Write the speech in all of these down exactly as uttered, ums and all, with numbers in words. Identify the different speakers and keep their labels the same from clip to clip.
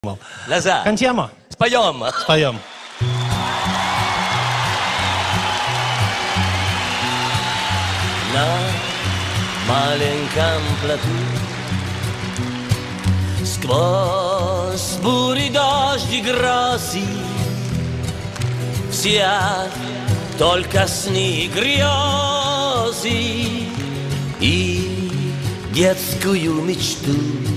Speaker 1: Lazar.
Speaker 2: Cantiamo?
Speaker 1: Spaiamo.
Speaker 2: Spaiamo.
Speaker 1: Na maleńka platu skвоz bury, дождь и грозы в свят только сны и грезы и детскую мечту.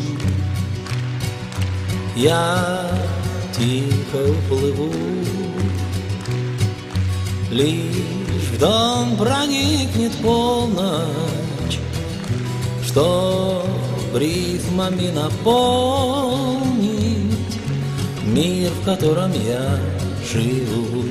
Speaker 2: Я тихо уплыву, лишь в дом проникнет полночь, чтоб рифмами наполнить мир, в котором я живу.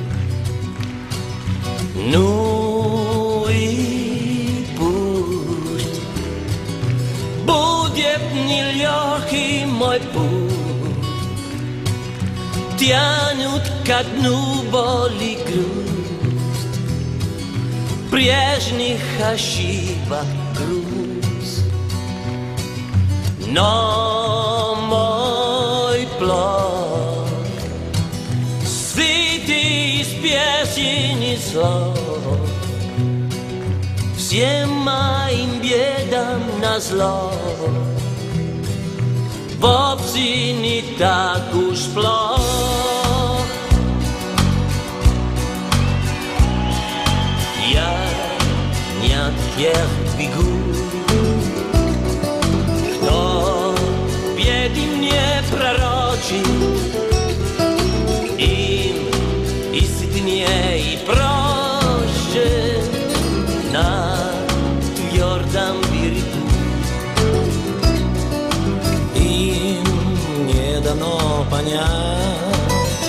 Speaker 1: Ну и пусть будет нелегкий мой путь, тянут ко дну боль и грусть, прежних ошибок груз. Но мой плод сытый из песен и слов, всем моим бедам назло, вовсе не так уж плох. Я не от тех бегу, кто беды мне пророчит, им и сытнее, и проще на твердом берегу.
Speaker 2: Дано понять,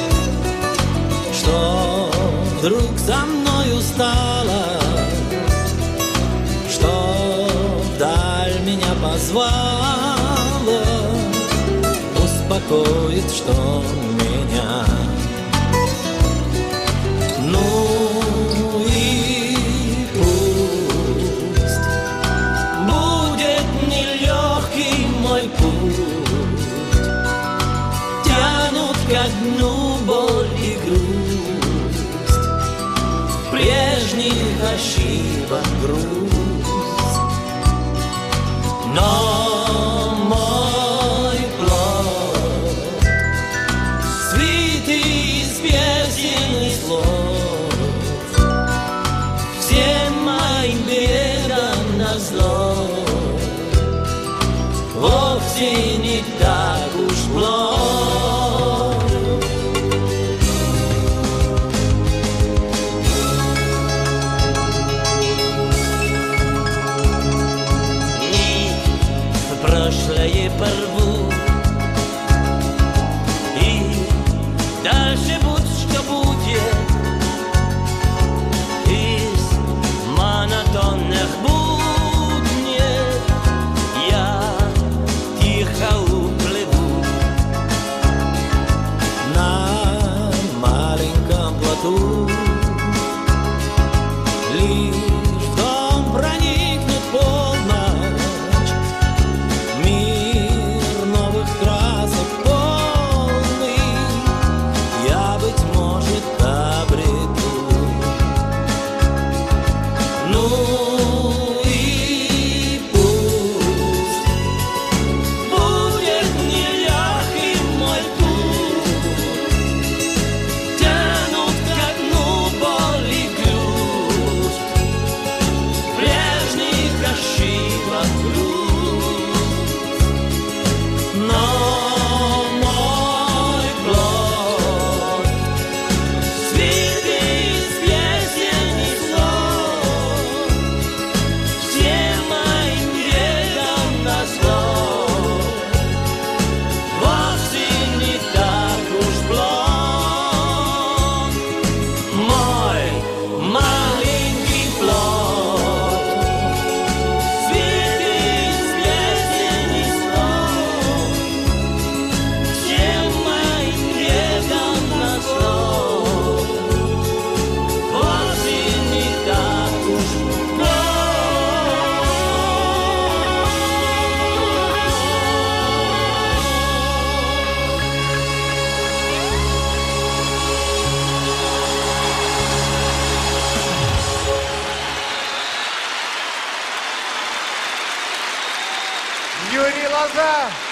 Speaker 2: что вдруг за мною стало, что вдаль меня позвало, успокоит, что меня. Ну и пусть будет нелегкий мой путь, ко дну боль и грусть, прежних ошибок груз. Но мой плод свитый из песен и слов, всем моим бедам назло, вовсе не так уж плохо.
Speaker 3: Закрой глаза.